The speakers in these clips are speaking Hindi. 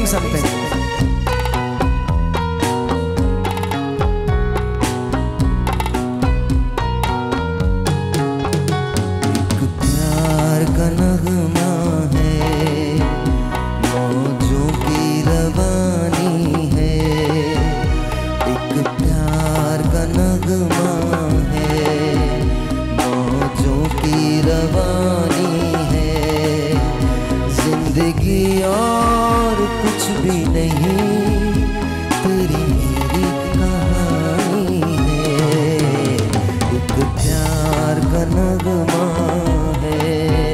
नहीं सकते। जिंदगी और कुछ भी नहीं, तेरी मेरी कहानी है, एक प्यार का नगमा है।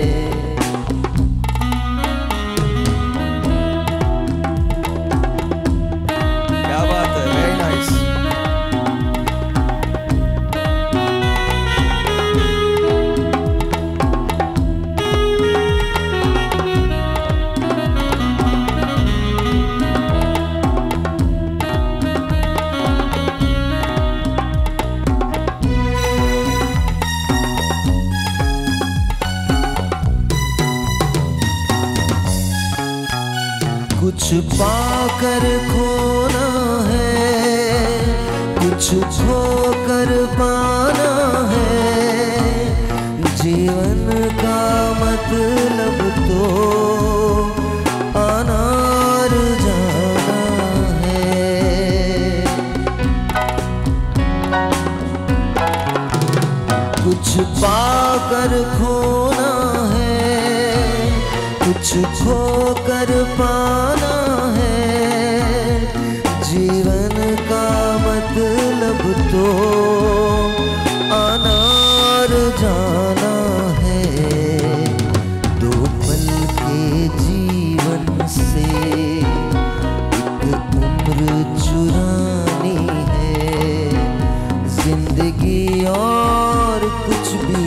क्या बात है, वेरी नाइस। कुछ पाकर खोना है, कुछ खोकर पाना है, जीवन का मतलब तो आना और जाना है। कुछ पाकर खोना है, कुछ खोकर पाना है, जीवन का मतलब तो आना और जाना है। दो पल के जीवन से एक उम्र चुरानी है, जिंदगी और कुछ भी